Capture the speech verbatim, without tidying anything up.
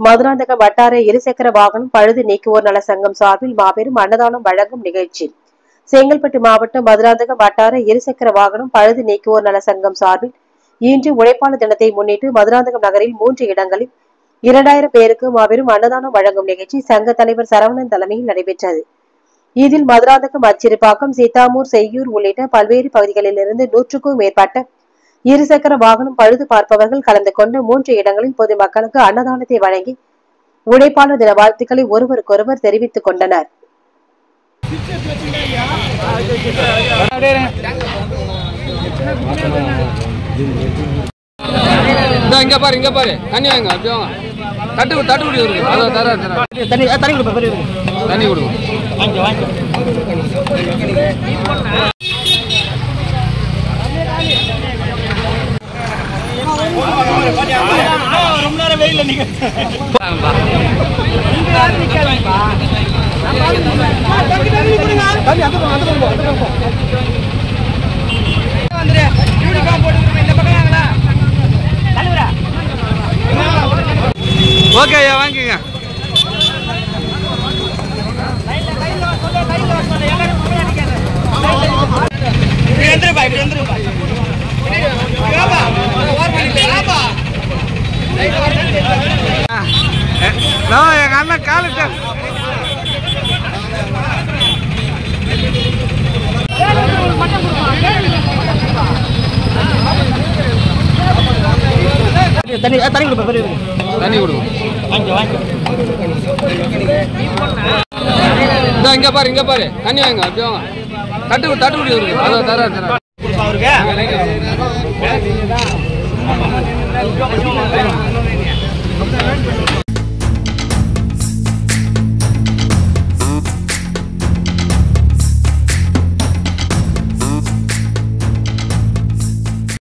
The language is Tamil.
மதுராந்தகம் வட்டார இருசக்கர வாகனம் பழுது நீக்குவோர் நல சங்கம் சார்பில் மாபெரும் அன்னதானம் வழங்கும் நிகழ்ச்சி. செங்கல்பட்டு மாவட்டம் மதுராந்தகம் வட்டார இருசக்கர வாகனம் பழுது நீக்குவோர் நல சங்கம் சார்பில் இன்று உழைப்பாளர் தினத்தை முன்னிட்டு மதுராந்தகம் நகரில் மூன்று இடங்களில் இரண்டாயிரம் பேருக்கு மாபெரும் அன்னதானம் வழங்கும் நிகழ்ச்சி சங்க தலைவர் சரவணன் தலைமையில் நடைபெற்றது. இதில் மதுராந்தகம், அச்சிறுபாக்கம், சீத்தாமூர், செய்யூர் உள்ளிட்ட பல்வேறு பகுதிகளிலிருந்து நூற்றுக்கும் மேற்பட்ட இருசக்கர வாகனம் பழுது பார்ப்பவர்கள் கலந்து கொண்டு மூன்று இடங்களில் பொதுமக்களுக்கு அன்னதானத்தை வழங்கி உழைப்பாளர் தின வாழ்த்துக்களை ஒருவருக்கொருவர் தெரிவித்துக் கொண்டனர். இங்க பாரு இங்க பாரு தண்ணி வாங்க அப்படியே வாங்க தட்டு தட்டு குடி இருக்கு அத தர தர தண்ணி தண்ணி குடி பாரு தண்ணி குடி வாங்க வாங்க ரொம்ப நேரம் வெயில்ல நீங்க தண்ணி கேளுங்க தண்ணி குடிங்க தண்ணி அந்த பக்கம் அந்த பக்கம் அந்த பக்கம் வந்துரு யூனிஃபார்ம் போட்டு இந்த பக்கம் வாங்கடா தலைவரா ஓகே ஐயா வாங்குங்க லைன்ல லைன்ல சொல்ல லைன்ல சொல்ல எல்லாரும் போய் அடிக்காத இப்படி வந்துரு பா இப்படி வந்துரு பா ஏபா ஓவர் பண்ணி ஏபா லைன்ல வரணும் நான் எங்க அண்ணன் காலுட்ட தண்ணி தண்ணி கொடுப்பா பெரிய தண்ணி கொடுங்க வாங்க வாங்க இந்த இங்க பாரு இங்க பாரு தண்ணி வாங்க அப்படியே வாங்க தட்டு தட்டு குடி இருக்கு அத தர தர கொடுப்பா அவருக்கு